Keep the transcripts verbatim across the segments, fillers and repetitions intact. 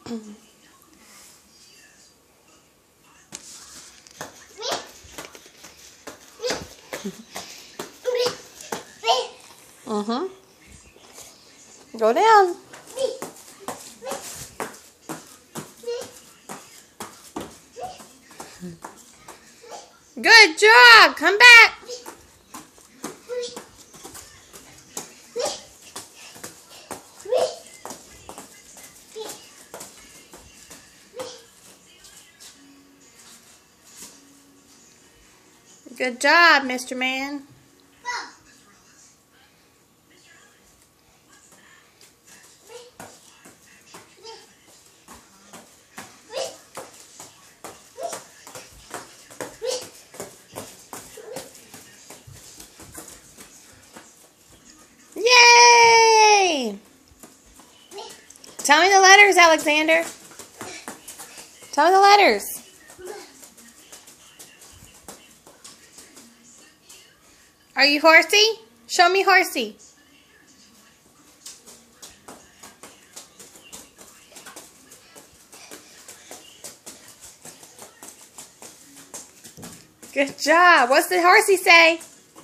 Mm-hmm. Go down. Good job. Come back. Good job, Mister Man. Yay! Tell me the letters, Alexander. Tell me the letters. Are you horsey? Show me horsey. Good job. What's the horsey say?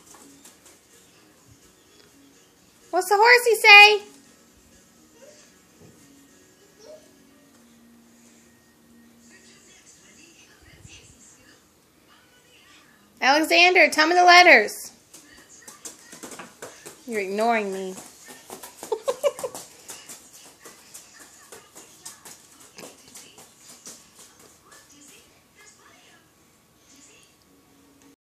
What's the horsey say? Alexander, tell me the letters. You're ignoring me.